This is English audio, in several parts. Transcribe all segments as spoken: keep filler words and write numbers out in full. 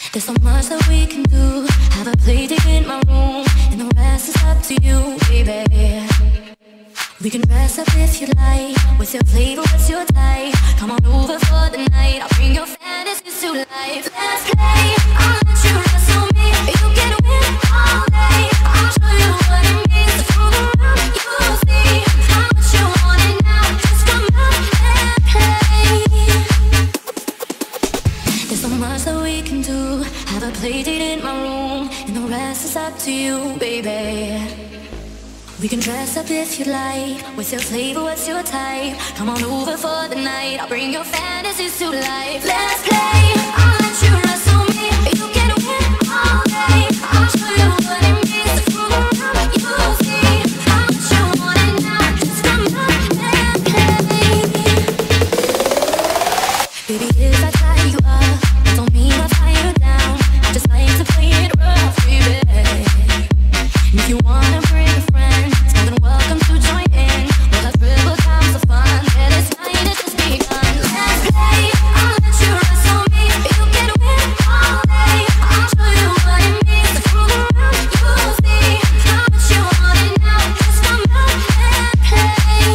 There's so much that we can do. Have a play date in my room, and the rest is up to you, baby. We can dress up if you like. What's your flavor, what's your type? Come on over for the night, I'll bring your fantasies to life. Let's play, I'll let you wrestle me. You can win all day, I'll show you what it means to fool around. You'll see how much you want it now. Just come out and play. There's so much that we can do. Have a play date in my room, and the rest is up to you, baby. We can dress up if you like. What's your flavor, what's your type? Come on over for the night, I'll bring your fantasies to life. Let's play, I'll let you wrestle me. You can win all day, I'll show you what it means to fool around. You'll see how much you want it now. Just come out and play. Baby, if I tie you up, that don't mean I tie you down. I just like to play it rough, baby. And if you wanna bring a friend, more than welcome to join in. We'll have triple times of fun. Yeah, this night has just begun. Let's play, I'll let you wrestle me. You can win all day, I'll show you what it means to fool around. You'll see how much you want it now. Just come out and play.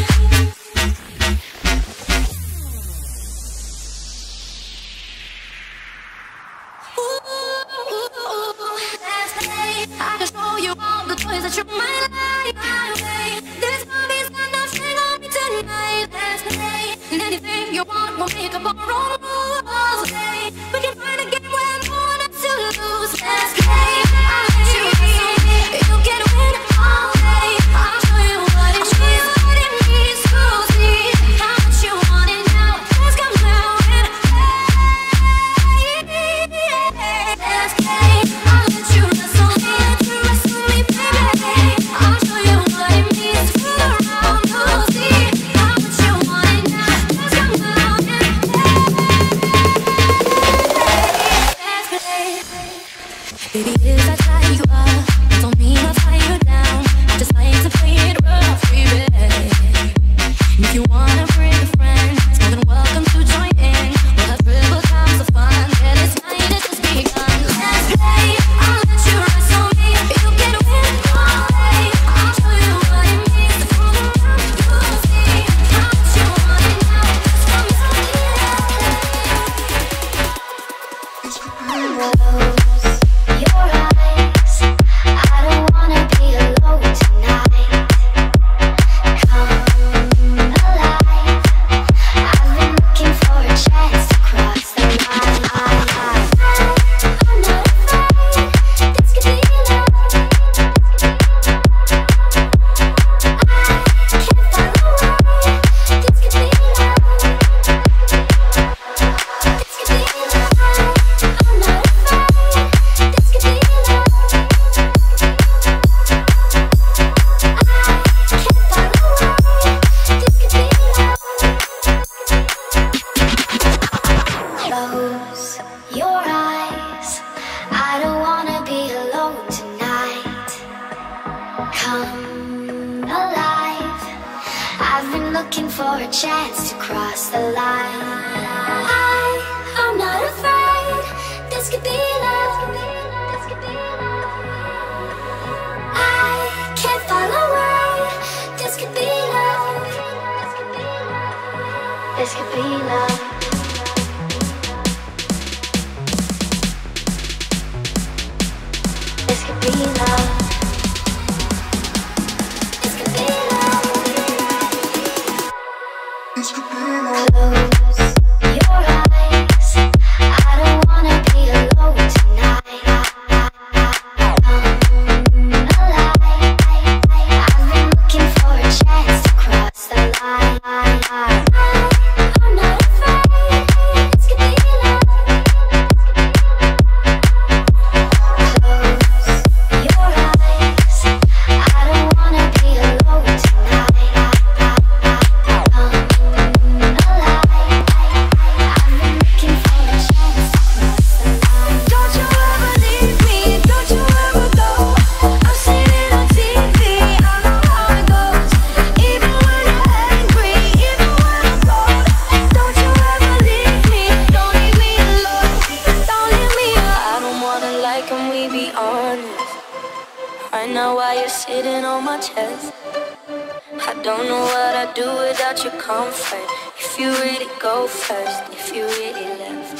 Ooh, let's play. I can show you all the toys that you might like. There's movies and nothing on me tonight. Let's play. And anything you want, we'll make up our own rules. We can find a game where no one has to lose. Let's play. I'll let you wrestle me. You can win all day. I'll show you what it means. What it means to see how much you want it now. Let's come down and play. Let's play. I'll let you wrestle me. Let you wrestle me, baby. I'll show you what it means to fool around. You'll see how much you want it now. Just come down and play. Let's play. Baby, if I tie you up, that don't mean I'll tie you down. I just like to play it rough, baby. And if you wanna bring a friend, it's more than welcome to join in. We'll have triple times of fun. Yeah, this night has just begun. Let's play, I'll let you wrestle me. You can win all day, I'll show you what it means to fool around. You'll see how much you want it now. Just come out and Your eyes, I don't wanna be alone tonight. Come alive, I've been looking for a chance to cross the line. I'm not afraid, this could be love. I can't follow away, this could be love. This could be love. I'm not afraid, this could be love. I can't follow away, this could be love. Close your eyes, I don't wanna be alone tonight. Come alive, I've been looking for a chance to cross the line. I, I'm not afraid, this could be love. This could be love. I can't fall away, this could be love. This could be love. This could be love. This could be love. This could be love. Close your eyes. now while you're sitting on my chest. I don't know what I'd do without your comfort. If you really go first, if you really left.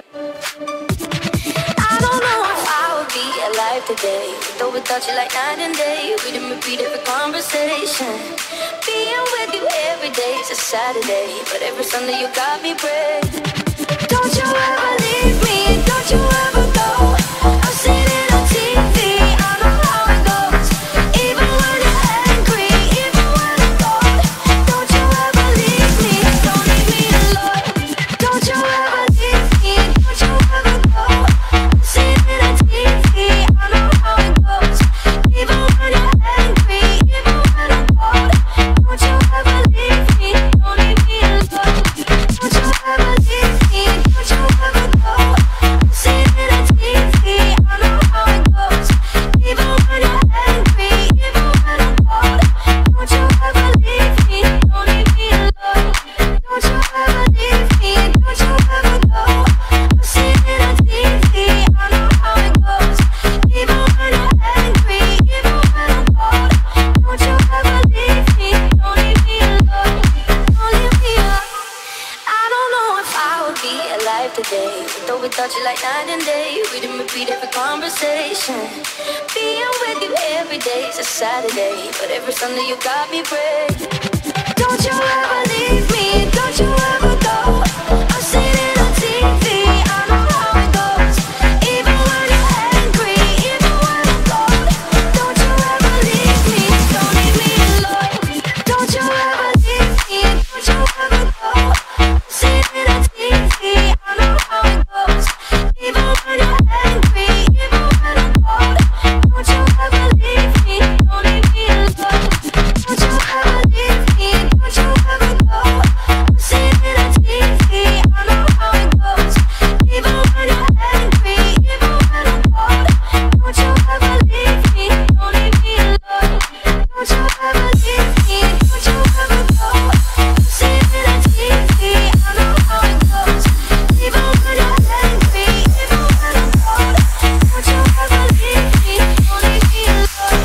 I don't know if I would be alive today, though without you like night and day. We didn't repeat every conversation. Being with you every day is a Saturday, but every Sunday you got me praying. Don't you ever leave me, don't you ever go. I've seen it on T V, I know how it goes. Even when you're angry, even when I'm cold. Don't you ever leave me, don't leave me alone. Don't you ever leave me, don't you ever go. I've seen it on T V, I know how it goes. Even when you're angry, even when I'm cold. Don't you ever leave me, don't leave me alone. Don't you ever leave me, don't you ever go. I've seen it on T V, I know how it goes. Even when you're angry, even when I'm cold. Don't you ever leave me, don't leave me alone. Don't you ever leave me, don't you ever go. I've seen it on T V, I know how it goes. Even when you're angry, even when I'm cold. Don't you ever leave me, don't leave me alone. Don't leave me alone. I don't know if I would be alive today, though without you like night and day. We didn't repeat every conversation. Being with you every day is a Saturday, but every Sunday you got me praying. Don't you ever leave me, don't you ever go. I've seen it on T V, I know how it goes. Even when you're angry, even when I'm cold. Don't you ever leave me, don't leave me alone. Don't you ever leave me, don't you ever go. I've seen it on T V, I know how it goes. Even when you're angry, even when I'm cold. Don't you ever leave me, don't leave me alone. Don't you ever leave me, don't you ever go. I've seen it on T V, I know how it goes. Even when you're angry, even when I'm cold. Don't you ever leave me, don't leave me alone. Don't you ever leave me, don't you ever go. I've seen it on T V, I know how it goes. Even when you're angry, even when I'm cold. Don't you ever leave me, don't leave me alone.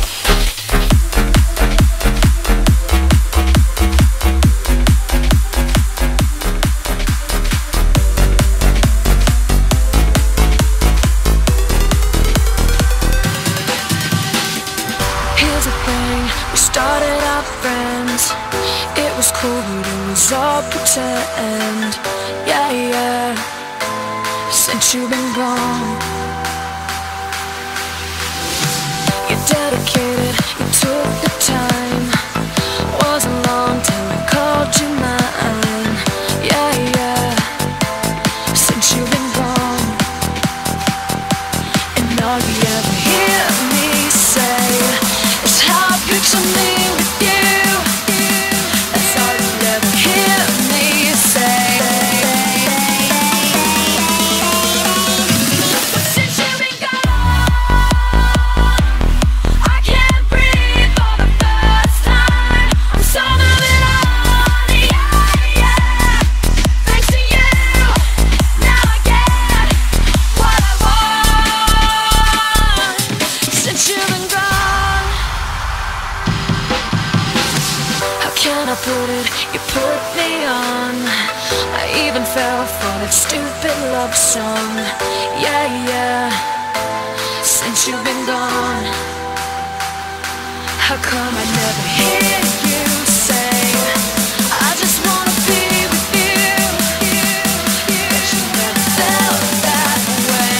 Here's the thing, we started out friends. It was cool, but it was all pretend. Yeah, yeah, since you've been gone. You're dedicated, you took the time. Wasn't long till I called you mine. Yeah, yeah, since you've been gone. And all you ever hear me say is how I picture me with you. That's all you ever hear me say. But since you've been gone, I can't breathe for the first time. I'm so moving on, yeah, yeah. Thanks to you, now I get what I want. Since you've been gone, how can I put it? You put me on. I even fell for that stupid love song. Yeah, yeah. Since you've been gone, how come I never hear you say I just wanna be with you? But you never felt that way.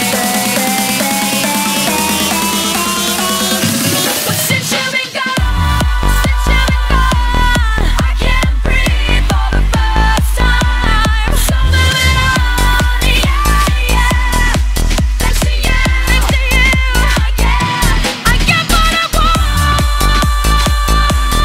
But since you've been gone, since you've been gone, I can't breathe for the first time. So moving on, yeah, yeah. Thanks to you, thanks to you, I get, I get what I want.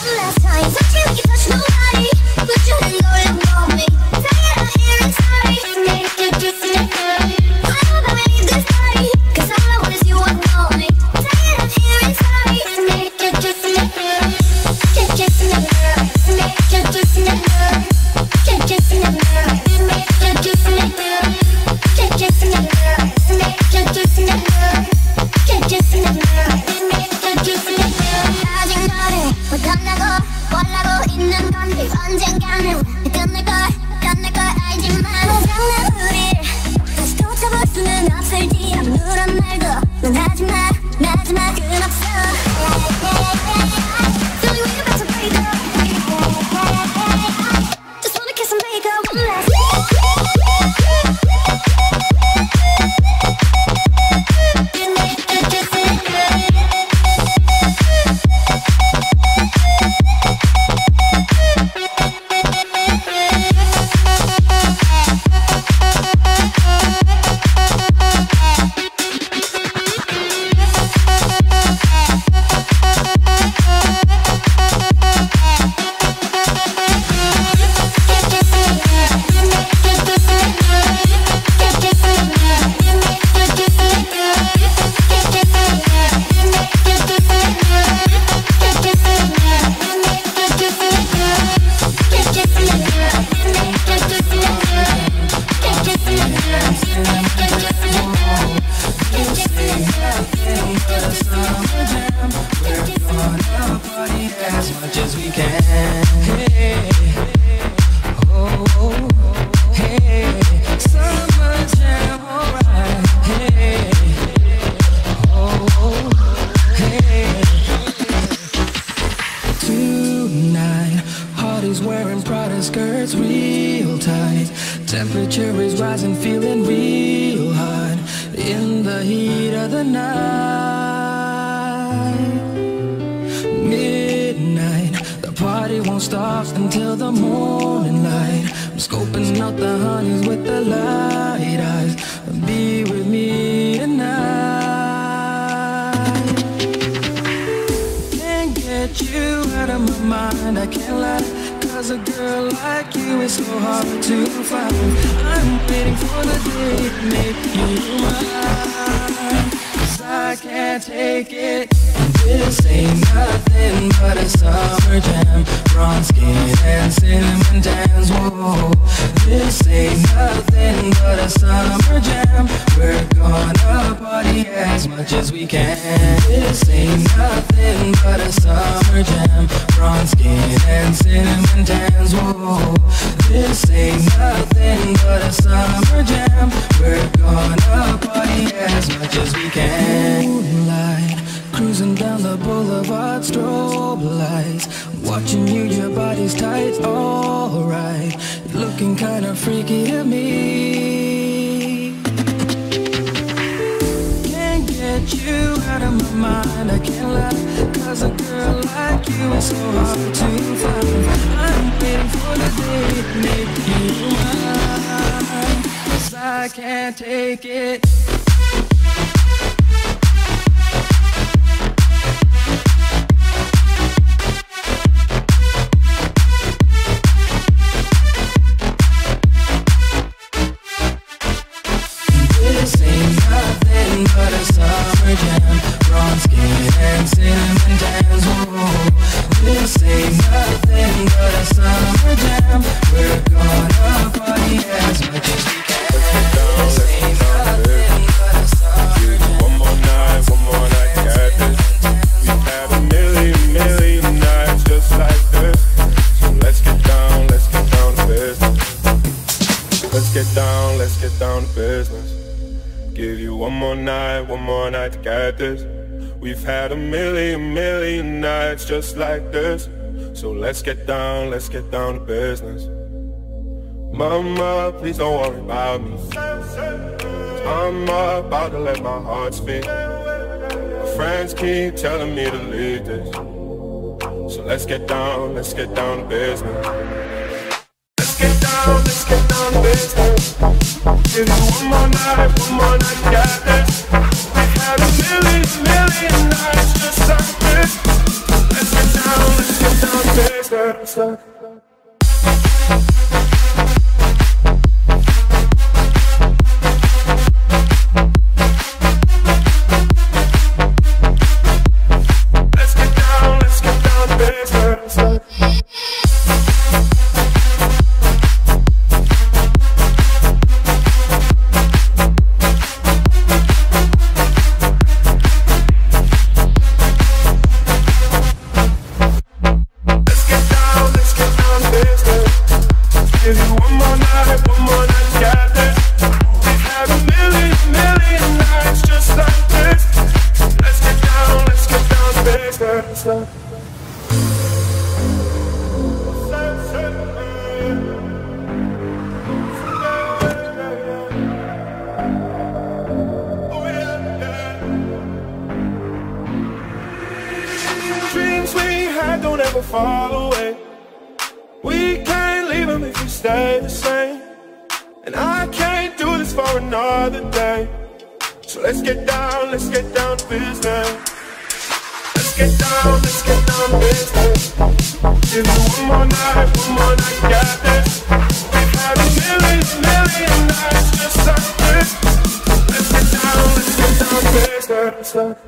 Just like this, so let's get down, let's get down to business. Mama, please don't worry about me. I'm about to let my heart speak. My friends keep telling me to leave this, so let's get down, let's get down to business. Let's get down, let's get down to business. Give you one more night, one more night, you got this. We've had a million, million nights just like this. Let's get down. down, let's get down, let's get down. Dreams we had don't ever fall away. We can't leave them if we stay the same. And I can't do this for another day. So let's get down, let's get down to business. Let's get down, let's get down to business. Give you one more night, one more night, got this. We've had a million, million nights just like this. Let's get down, let's get down to business.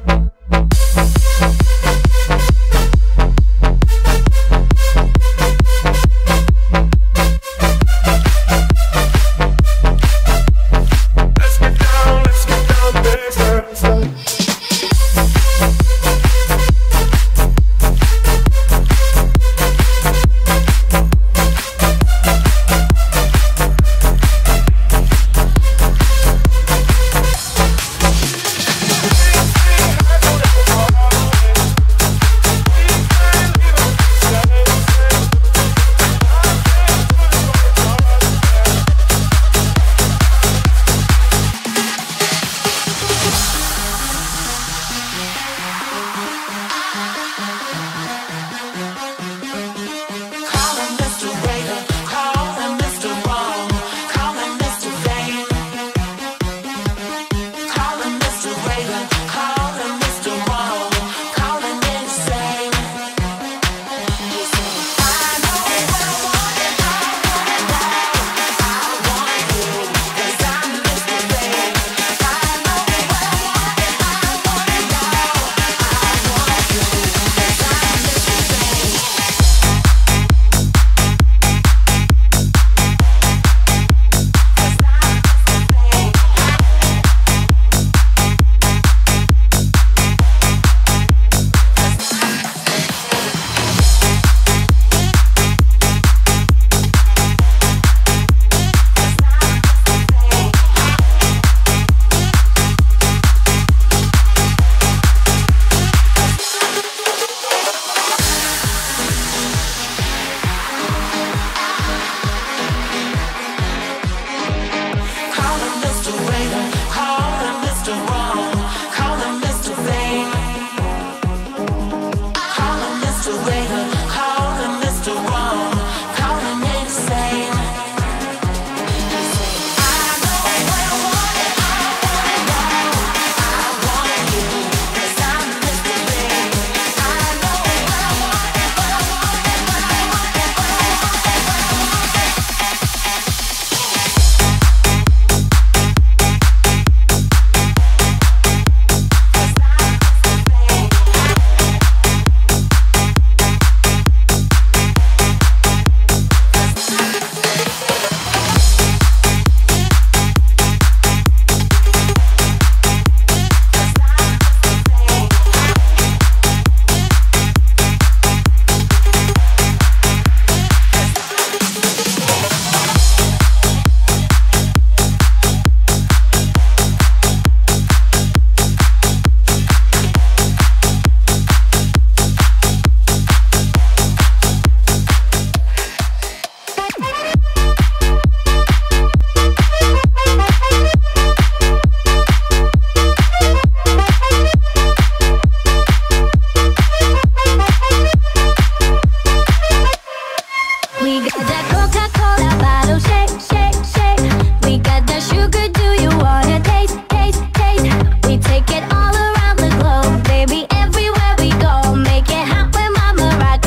Take it all around the globe, baby, everywhere we go. Make it hot when mama rock.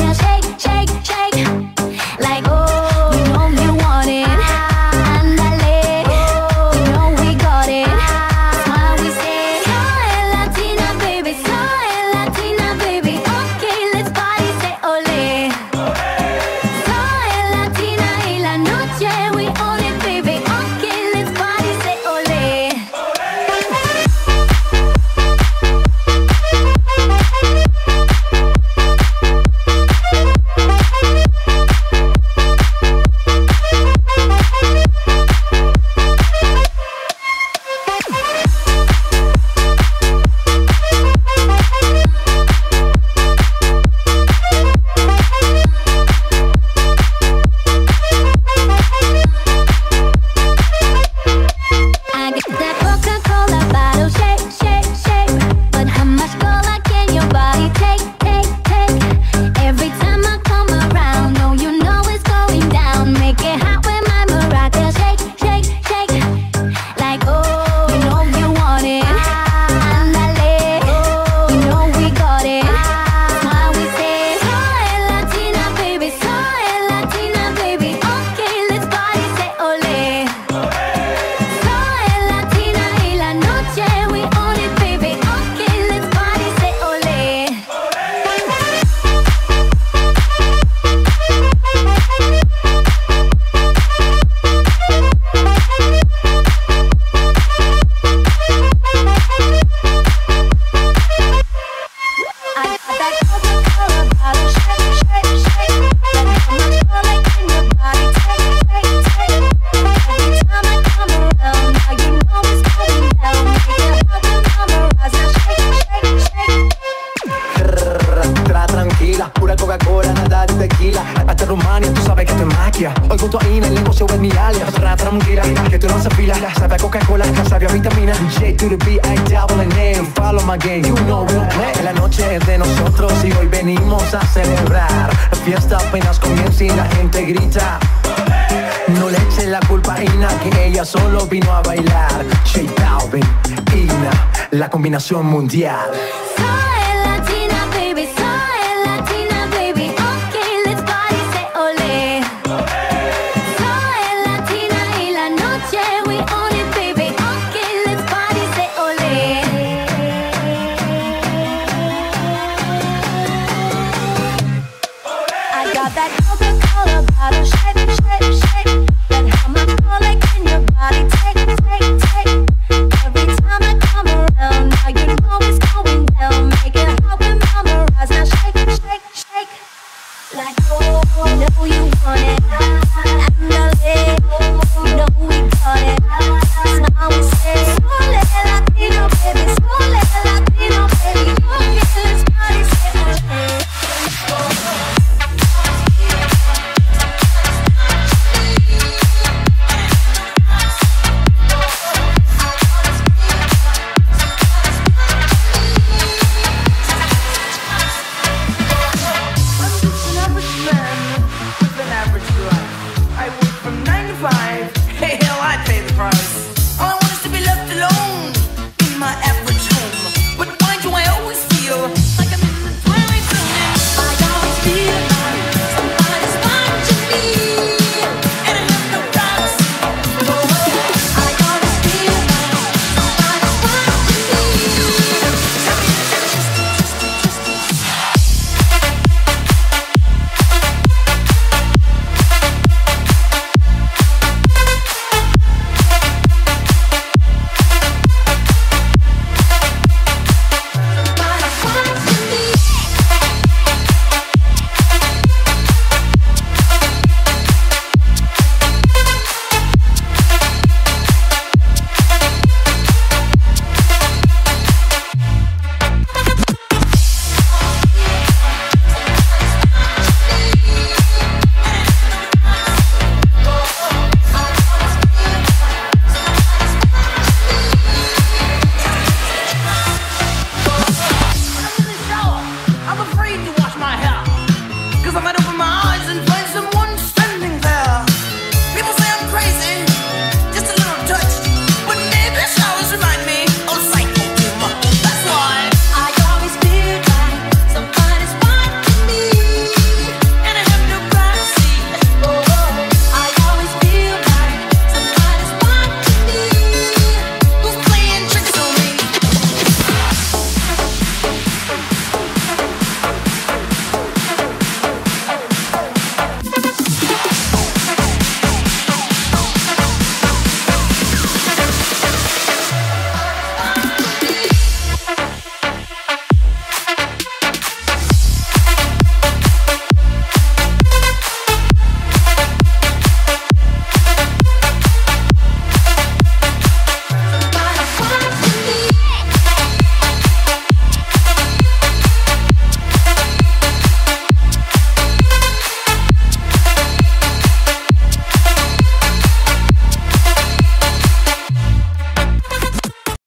Yeah, hoy junto a Ina, el negocio es mi alias. Ra tranquila, que tú no se fila. Sabe a Coca-Cola, sabe a vitamina. J to the B, I double N. Follow my game, you know we'll play. La noche es de nosotros y hoy venimos a celebrar. La fiesta apenas comienza y la gente grita. No le eche la culpa a Ina, que ella solo vino a bailar. J Balvin, Ina, la combinación mundial. Soy latina, baby, soy latina, baby. Okay, let's party, say ole. Soy latina y la noche we own it, baby. Okay, let's party, say ole. I got that Coca-Cola bottle, shake, shake, shake. That hammer calling in your body, take, take, take. Every time I come around, now you know it's going down. Make it hot and memorize, now shake, shake, shake. Like, oh, you know you want it. And I live, you know we got it. Smile, we say, sole latino, baby, sole.